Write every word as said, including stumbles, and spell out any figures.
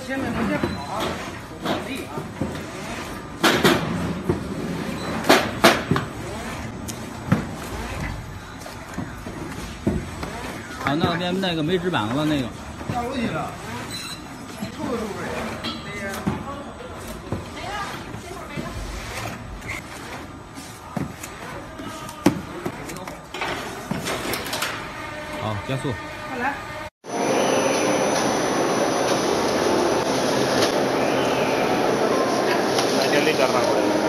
前面没些跑，不可以啊。 啊，那边那个没纸板了，那个。 下楼去了，抽都抽不了。对呀。 好，加速。 快来。 जल्दी करना पड़ेगा